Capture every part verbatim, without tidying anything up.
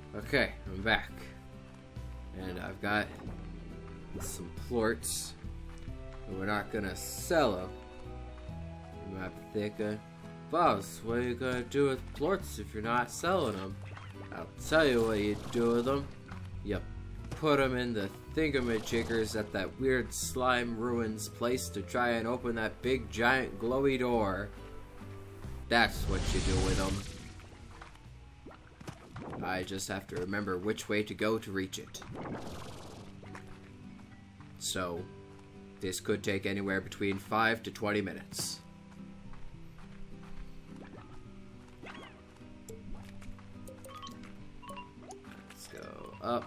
Okay, I'm back. And I've got some plorts. But we're not gonna sell them. You might be thinking, Boss, what are you gonna do with plorts if you're not selling them? I'll tell you what you do with them. You put them in the thingamajiggers at that weird slime ruins place to try and open that big giant glowy door. That's what you do with them. I just have to remember which way to go to reach it. So, this could take anywhere between five to twenty minutes. Let's go up.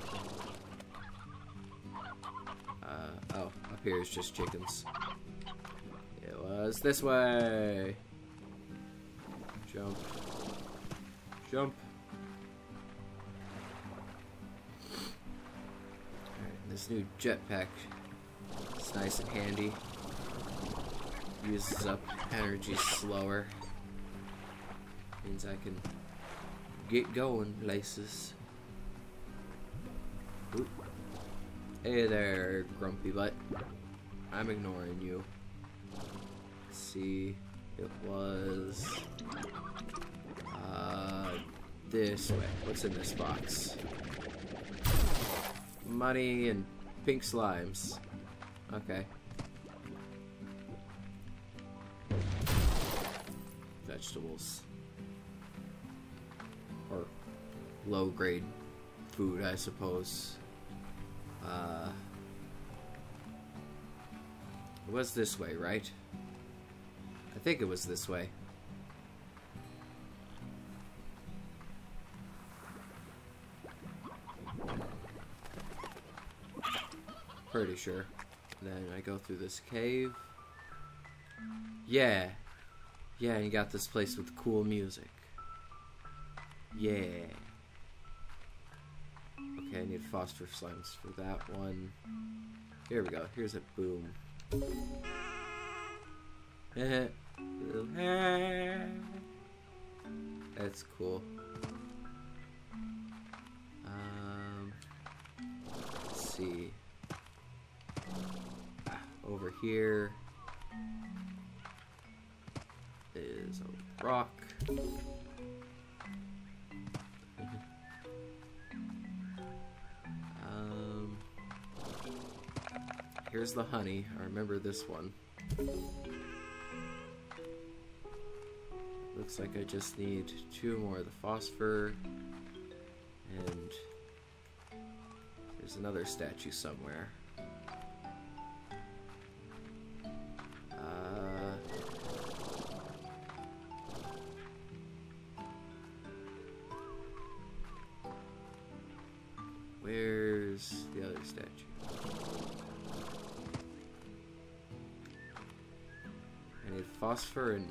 Uh, oh, up here is just chickens. It was this way. Jump. Jump. Alright, this new jetpack is nice and handy. Uses up energy slower. Means I can get going places. Oop. Hey there, grumpy butt. I'm ignoring you. Let's see. It was uh, this way. What's in this box? Money and pink slimes. Okay. Vegetables. Or low-grade food, I suppose. Uh, it was this way, right? I think it was this way. Pretty sure. Then I go through this cave. Yeah. Yeah, and you got this place with cool music. Yeah. Okay, I need phosphor slimes for that one. Here we go. Here's a boom. That's cool. Um, let's see. Ah, over here is a rock. um, here's the honey. I remember this one. Looks like I just need two more of the phosphor, and there's another statue somewhere. Uh, where's the other statue? I need phosphor and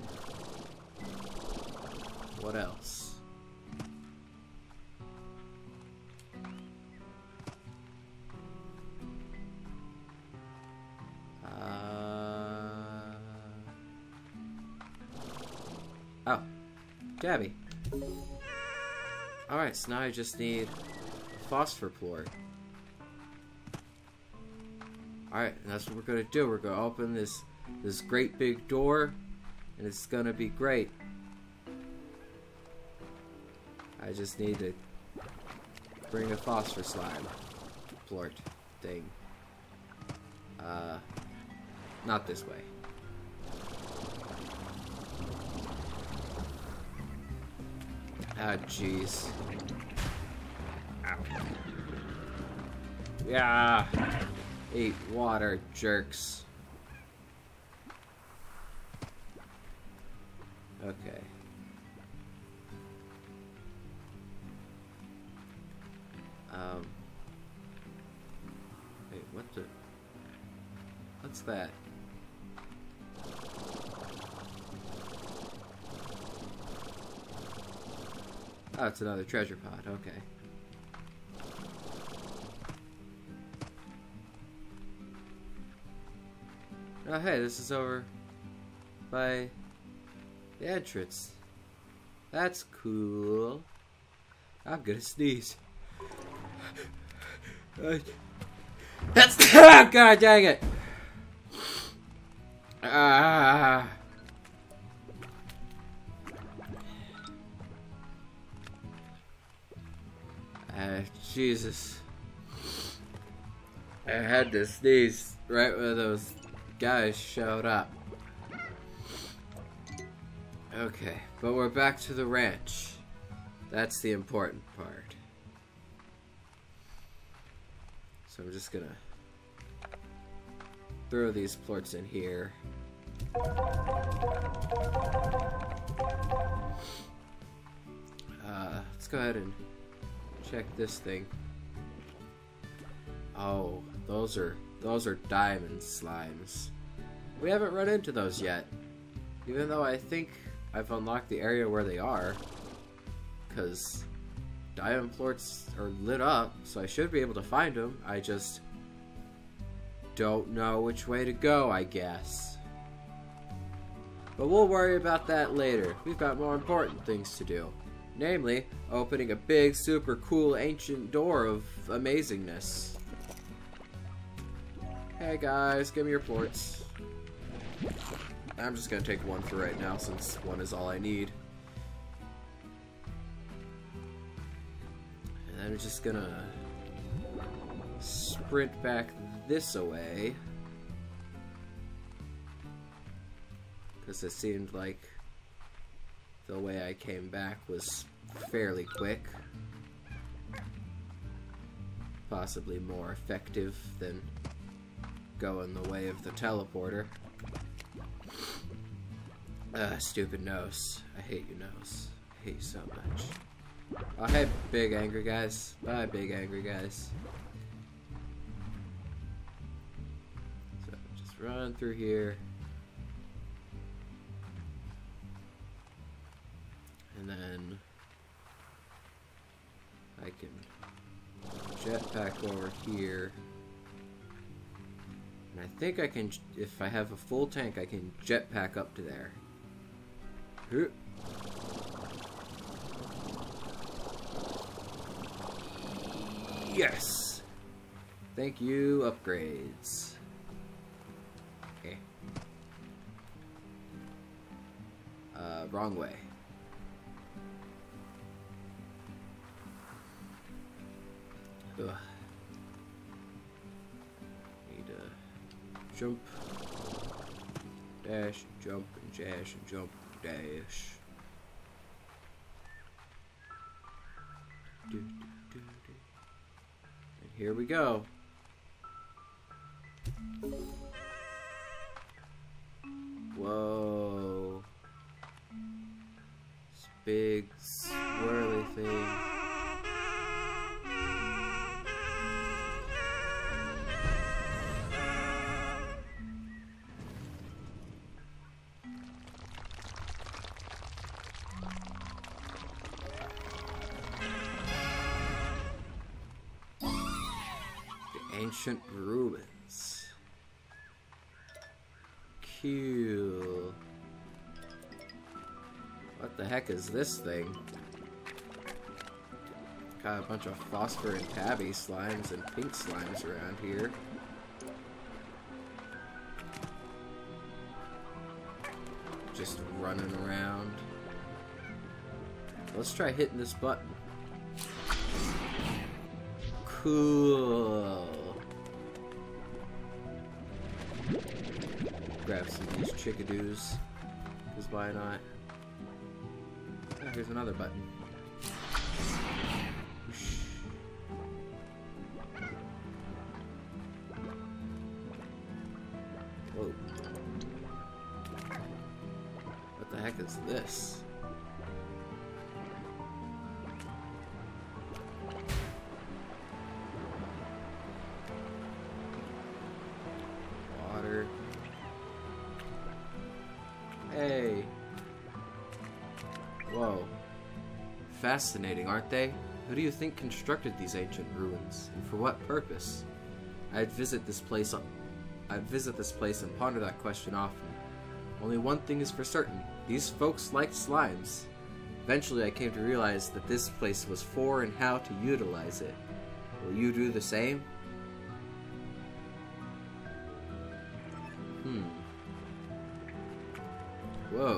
what else? Uh... Oh, Gabby. Alright, so now I just need a phosphor plort. Alright, and that's what we're gonna do. We're gonna open this this great big door, and it's gonna be great. I just need to bring a phosphor slime plort thing. Uh, not this way. Ah, jeez. Ow. Yeah. Eat water, jerks. Okay. Um. Wait, what the? What's that? Oh, it's another treasure pod. Okay. Oh, hey, this is over by the entrance. That's cool. I'm gonna sneeze. Uh, That's oh, God dang it! Ah. Uh, Jesus. I had to sneeze right when those guys showed up. Okay, but we're back to the ranch. That's the important part. So I'm just gonna throw these plorts in here. Uh, let's go ahead and check this thing. Oh, those are those are diamond slimes. We haven't run into those yet, even though I think I've unlocked the area where they are, because diamond plorts are lit up, so I should be able to find them. I just don't know which way to go, I guess. But we'll worry about that later. We've got more important things to do. Namely, opening a big, super cool, ancient door of amazingness. Hey guys, give me your plorts. I'm just gonna take one for right now, since one is all I need. And I'm just gonna sprint back this away, because it seemed like the way I came back was fairly quick. Possibly more effective than going the way of the teleporter. Ah, stupid nose. I hate you, nose. I hate you so much. Oh, hey, big angry guys. Bye, big angry guys. So, just run through here. And then I can jetpack over here. And I think I can, if I have a full tank, I can jetpack up to there. Yes! Thank you, upgrades. Okay. Uh, wrong way. Ugh. Need to jump, dash, jump, and dash, and jump, dash. Do, do, do, do. And here we go. Whoa. This big swirly thing. Ancient ruins. Cool. What the heck is this thing? Got a bunch of phosphor and tabby slimes and pink slimes around here. Just running around. Let's try hitting this button. Cool. Grab some of these chickadoos, because why not? Oh, here's another button. Whoosh. Whoa. What the heck is this? Water. Hey. Whoa. Fascinating, aren't they? Who do you think constructed these ancient ruins, and for what purpose? I'd visit this place. I'd visit this place and ponder that question often. Only one thing is for certain: these folks liked slimes. Eventually I came to realize that this place was for and how to utilize it. Will you do the same? Hmm. Whoa.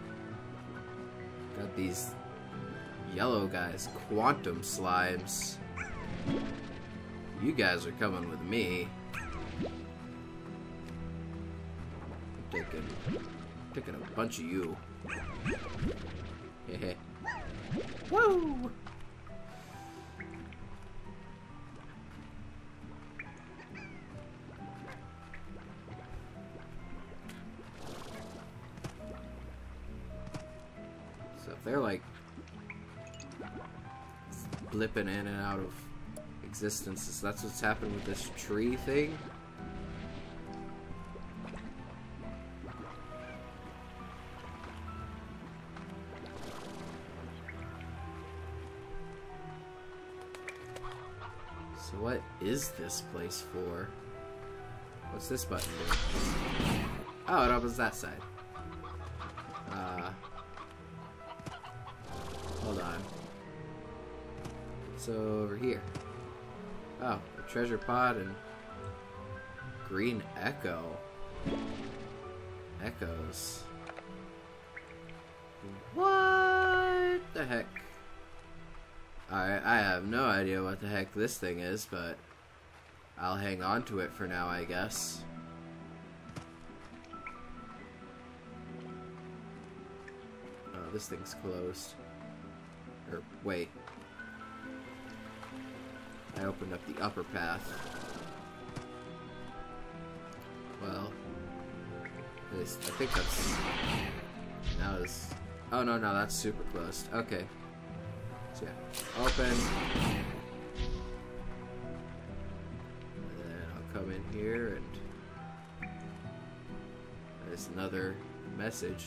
Got these yellow guys, quantum slimes. You guys are coming with me. I'm taking, taking a bunch of you. Hehe. Woo! So if they're like blipping in and out of existence, so that's what's happened with this tree thing. So what is this place for? What's this button do? Oh, it opens that side. Uh, hold on. So over here. Oh, the treasure pod and green echo. Echoes. What the heck? Alright, I have no idea what the heck this thing is, but I'll hang on to it for now, I guess. Oh, this thing's closed. Or, wait. I opened up the upper path. Well, this, I think that's... Now this... Oh, no, no, that's super closed. Okay. So, yeah. Open. And then I'll come in here and... There's another message.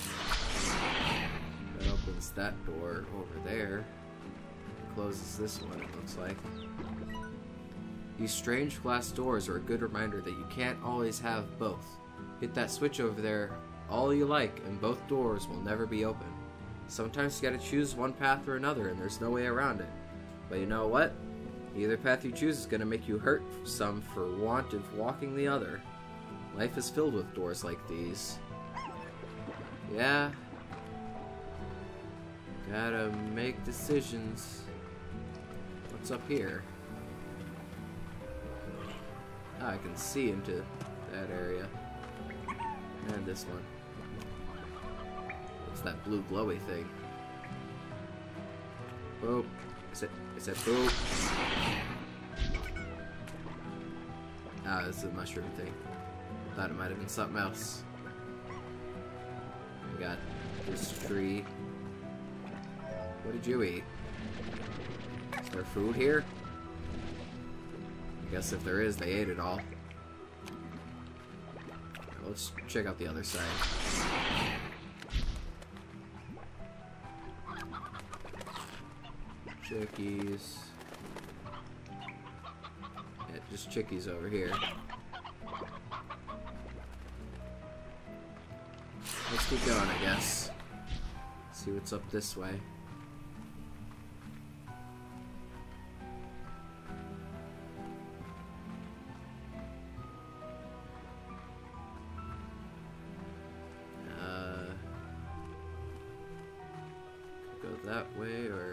That opens that door over there. Closes this one, it looks like. These strange glass doors are a good reminder that you can't always have both. Hit that switch over there all you like, and both doors will never be open. Sometimes you gotta choose one path or another, and there's no way around it. But you know what? Either path you choose is gonna make you hurt some for want of walking the other. Life is filled with doors like these. Yeah. Gotta make decisions. What's up here? Oh, I can see into that area. And this one. What's that blue glowy thing? Boop. Is it, is it boop? Ah, it's a mushroom thing. Thought it might have been something else. We got this tree. What did you eat? Is there food here? I guess if there is, they ate it all. Let's check out the other side. Chickies. Yeah, just chickies over here. Let's keep going, I guess. See what's up this way. That way, or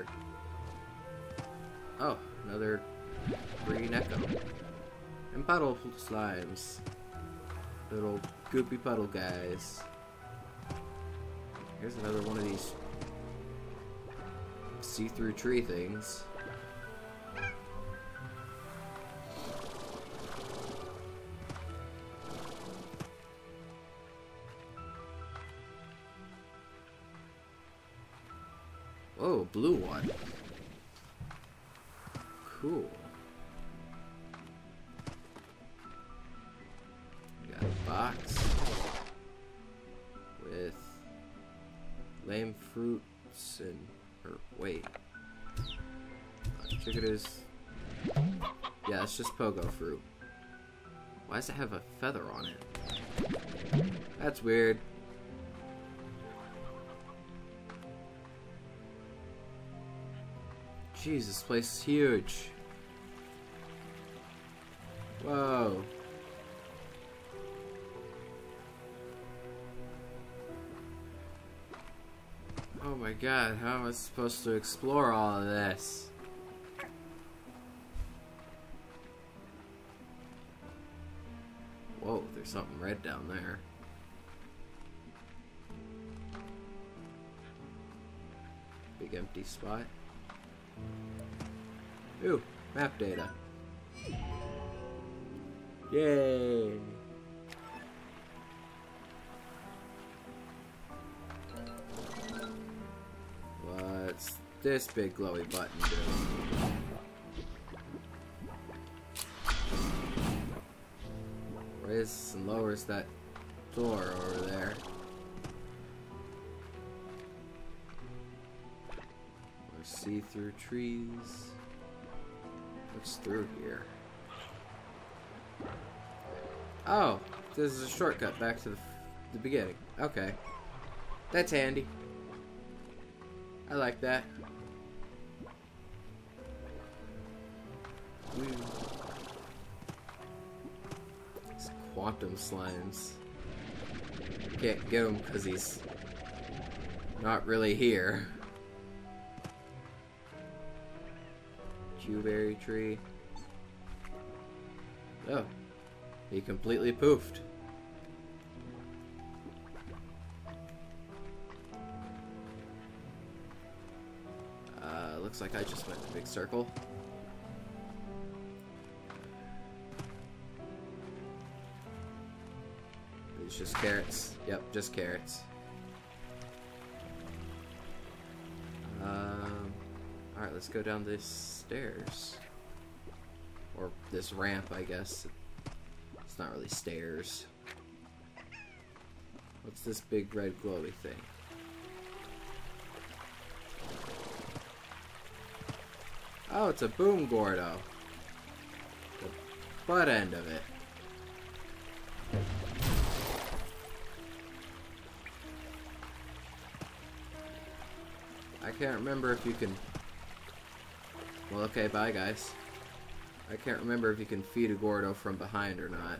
oh, another green echo and puddle slimes, little goopy puddle guys. Here's another one of these see-through tree things. Oh, blue one. Cool. We got a box with lame fruits and, or wait. Check it is. Yeah, it's just pogo fruit. Why does it have a feather on it? That's weird. Jeez, this place is huge. Whoa. Oh my god, how am I supposed to explore all of this? Whoa, there's something red down there. Big empty spot. Ooh, map data. Yay! What's this big glowy button do? Raises and lowers that door over there. More see-through trees. What's through here? Oh, this is a shortcut back to the, the beginning. Okay. That's handy. I like that. Woo. These quantum slimes. Can't get him because he's not really here. Dewberry tree. Oh. He completely poofed. Uh, looks like I just went in a big circle. It's just carrots. Yep, just carrots. Um, alright, let's go down these stairs. Or this ramp, I guess. It's not really stairs. What's this big red glowy thing? Oh, it's a boom Gordo. The butt end of it. I can't remember if you can... Well, okay, bye guys. I can't remember if you can feed a Gordo from behind or not.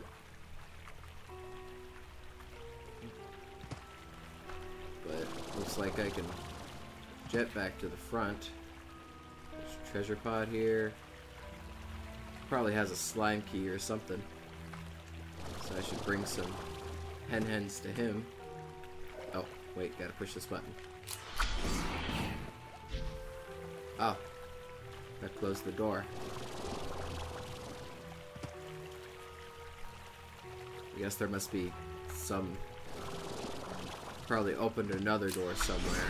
But looks like I can jet back to the front. There's a treasure pod here. Probably has a slime key or something. So I should bring some hen hens to him. Oh, wait, gotta push this button. Oh, that closed the door. I guess there must be some... Probably opened another door somewhere.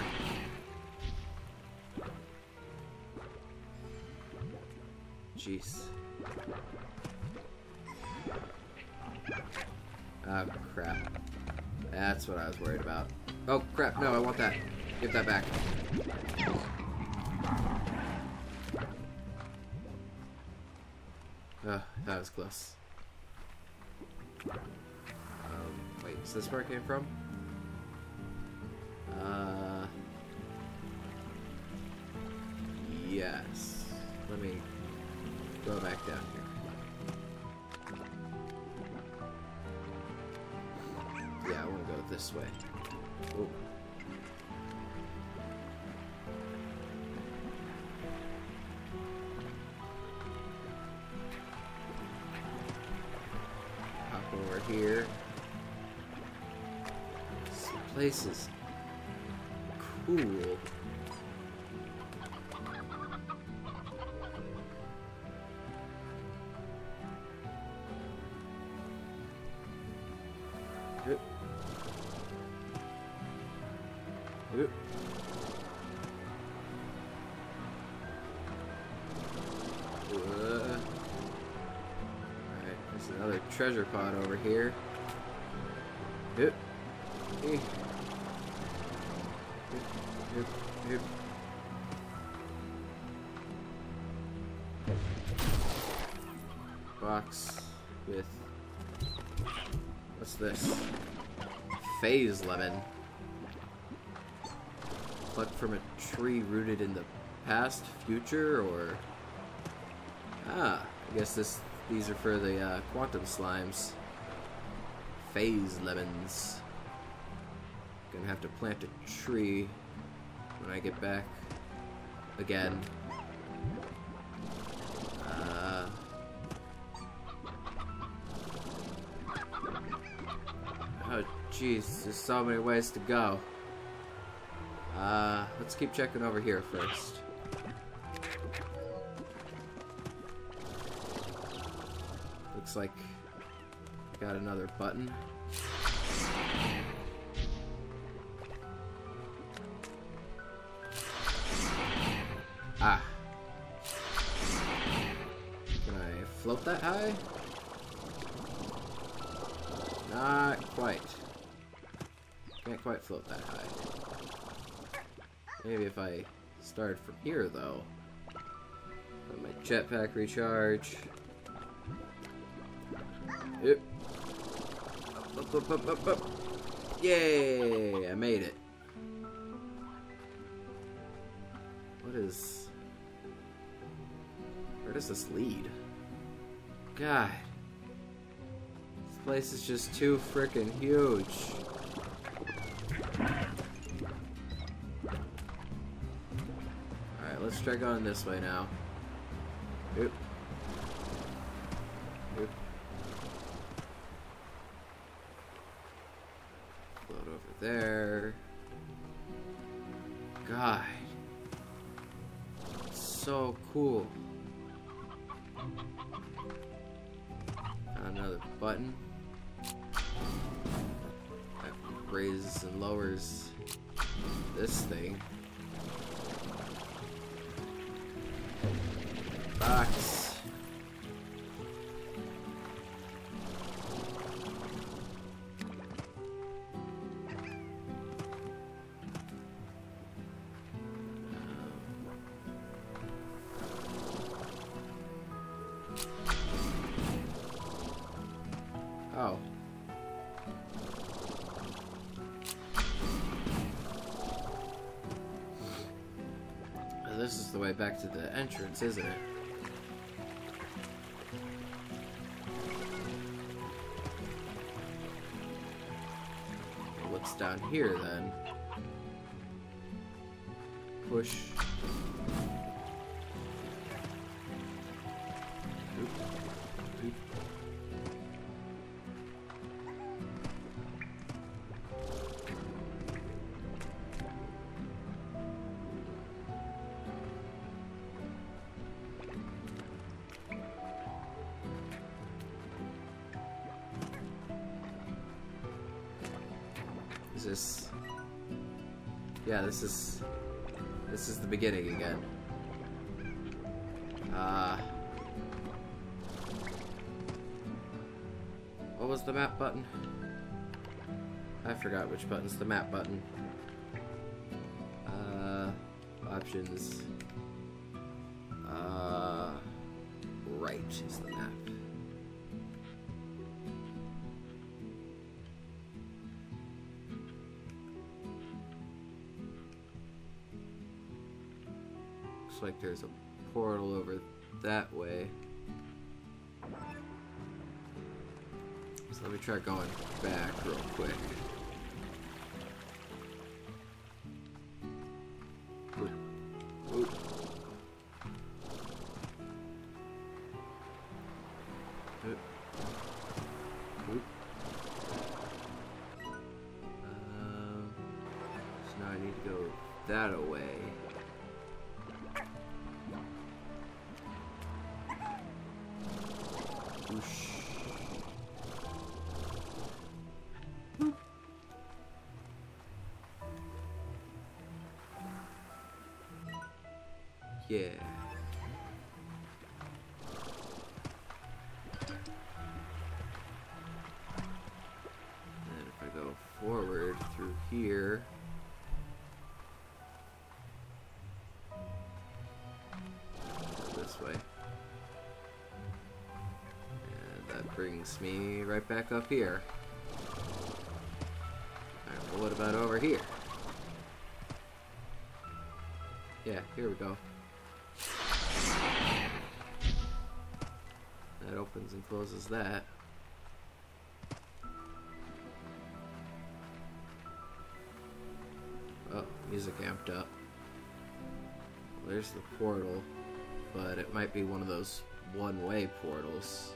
Jeez. Oh, crap. That's what I was worried about. Oh, crap. No, I want that. Give that back. Oh, that was close. Um, wait, is this where it came from? Uh... Yes. Let me go back down here. Yeah, I want to go this way. Ooh. Hop over here. This place is cool. Oop. Oop. Uh, Alright, there's another treasure pod over here. Oop. Eh. Oop. Oop. Oop. Box with... What's this? Phase lemon. Plucked from a tree rooted in the past, future, or... Ah, I guess this these are for the uh, quantum slimes. Phase lemons. Gonna have to plant a tree when I get back again. Uh, oh jeez, there's so many ways to go. Uh, let's keep checking over here first. Looks like I got another button. Ah. Can I float that high? Not quite. Can't quite float that high. Maybe if I started from here, though. Let my jetpack recharge. Yep. Up, up, up, up, up. Yay! I made it. What is... Where does this lead? God. This place is just too freaking huge. Alright, let's try going this way now. Oop. Oop. Float over there. God. So cool. Another button. That raises and lowers this thing. Box. Oh. This is the way back to the entrance, isn't it? What's down here then? Push. Oop. Oop. Is this... Yeah, this is... This is the beginning again. Ah. Uh, what was the map button? I forgot which button's the map button. Uh... Options. Uh... Right is the map. Like there's a portal over that way. So let me try going back real quick. Oop. Oop. Oop. Oop. Um, so now I need to go that away. Whoosh. Boop. Yeah. And if I go forward through here, this way. Brings me right back up here. Alright, well what about over here? Yeah, here we go. opens and closes that. Oh, music amped up. Well, there's the portal, but it might be one of those one-way portals.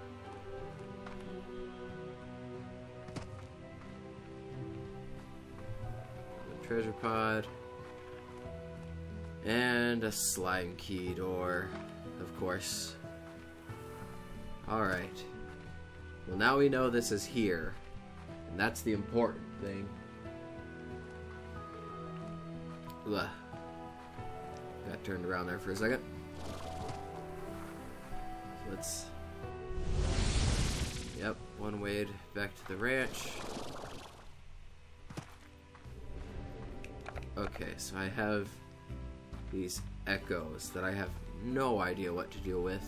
The treasure pod. And a slime key door, of course. Alright. Well, now we know this is here. And that's the important thing. Ugh. Got turned around there for a second. Let's... Yep, one way back to the ranch. Okay, so I have these echoes that I have no idea what to deal with.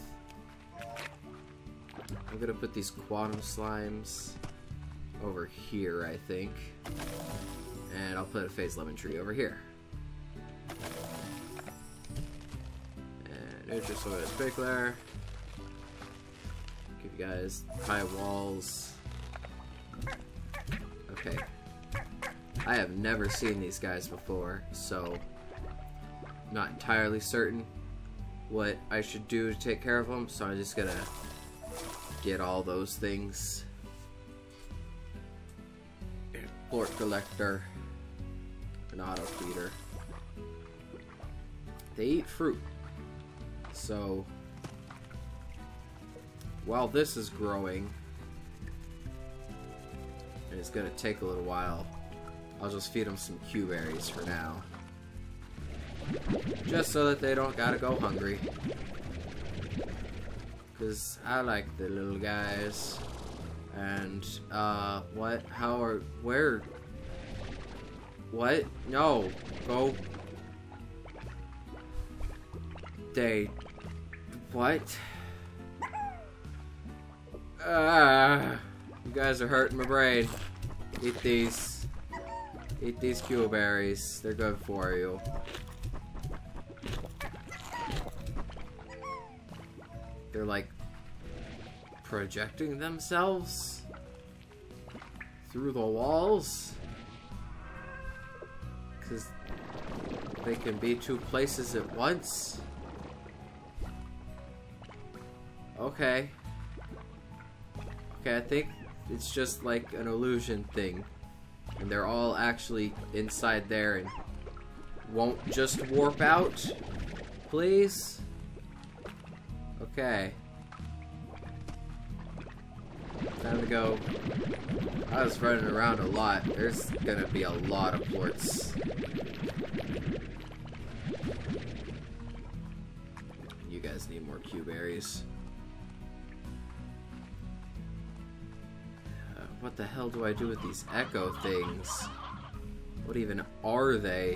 I'm gonna put these quantum slimes over here, I think. And I'll put a phase lemon tree over here. And there's just a sprinkler. Give you guys high walls. Okay. I have never seen these guys before, so I'm not entirely certain what I should do to take care of them, so I'm just gonna get all those things. Plort collector, an auto feeder. They eat fruit, so while this is growing, and it's gonna take a little while, I'll just feed them some Q berries for now. Just so that they don't gotta go hungry. Because I like the little guys. And, uh, what? How are... Where? What? No. Go. They... What? Ah, you guys are hurting my brain. Eat these. Eat these Q berries. They're good for you. They're like projecting themselves through the walls because they can be two places at once. Okay. Okay, I think it's just like an illusion thing. And they're all actually inside there and won't just warp out. Please? Okay. Time to go. I was running around a lot. There's gonna be a lot of plorts. You guys need more Q berries. Uh, what the hell do I do with these echo things? What even are they?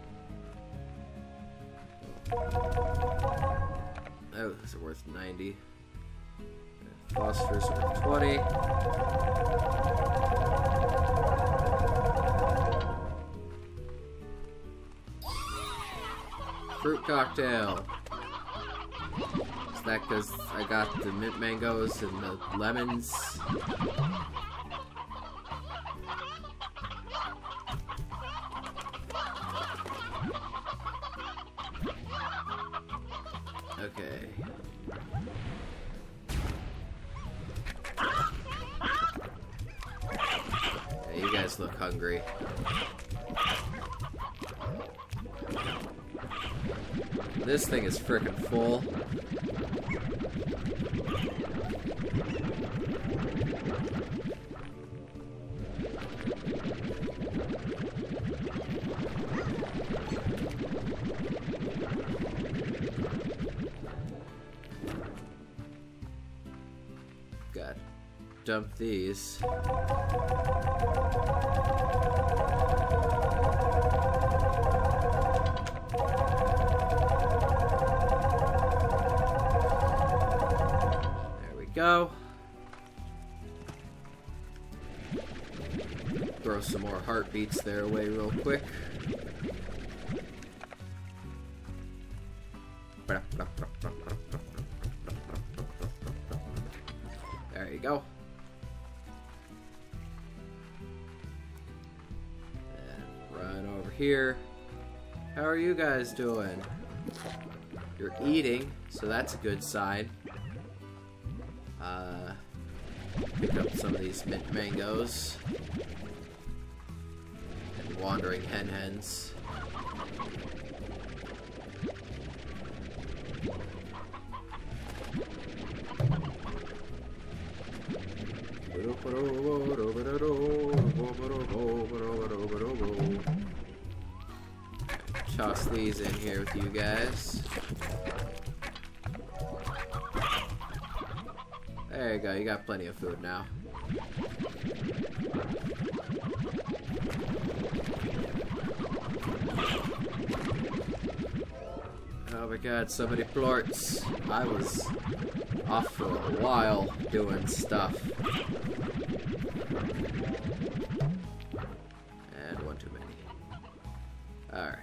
Oh, these are worth ninety. Phosphorus worth twenty. Fruit cocktail. Is that because I got the mint mangoes and the lemons? Okay. Yeah, you guys look hungry. This thing is frickin' full. God. Dump these. Go. Throw some more heartbeats their way real quick. we go. And run over here. How are you guys doing? You're eating, so that's a good sign. Uh, pick up some of these mint mangoes. And wandering hen hens. Toss these in here with you guys. There you go, you got plenty of food now. Oh my god, so many plorts. I was off for a while doing stuff. And one too many. Alright.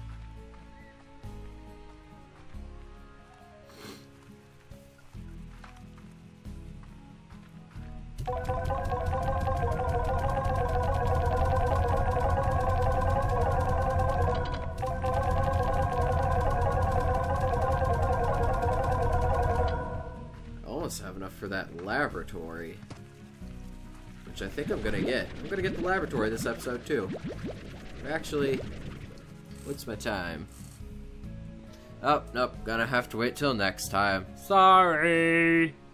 Almost have enough for that laboratory, which I think I'm gonna get. I'm gonna get the laboratory this episode too. Actually, what's my time? Oh, nope, gonna have to wait till next time. Sorry!